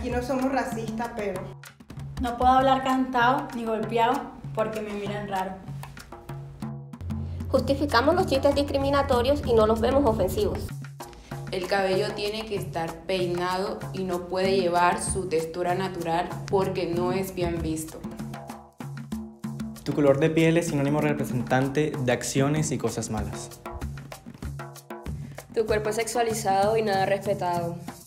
aquí no somos racistas, pero... No puedo hablar cantado ni golpeado porque me miran raro. Justificamos los chistes discriminatorios y no los vemos ofensivos. El cabello tiene que estar peinado y no puede llevar su textura natural porque no es bien visto. Tu color de piel es sinónimo representante de acciones y cosas malas. Tu cuerpo es sexualizado y nada respetado.